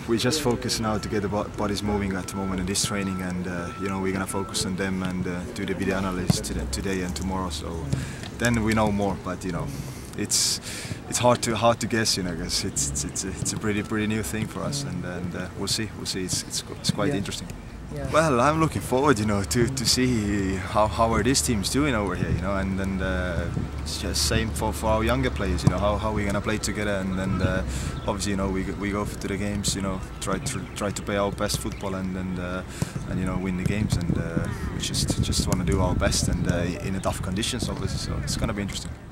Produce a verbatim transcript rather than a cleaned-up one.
we just focus now to get the bodies moving at the moment in this training, and uh, you know, we're gonna focus on them and uh, do the video analysis today and tomorrow. So then we know more. But you know, it's it's hard to hard to guess, you know, because it's it's it's a, it's a pretty pretty new thing for us, and and uh, we'll see we'll see. It's it's, it's quite yeah. interesting. Yeah. Well, I'm looking forward, you know, to, to see how, how are these teams doing over here, you know, and then uh, it's just same for, for our younger players, you know, how how we're gonna play together, and then uh, obviously, you know, we we go to the games, you know, try to try to play our best football, and and uh, and you know, win the games, and uh, we just just want to do our best, and uh, in a tough conditions, obviously, so it's gonna be interesting.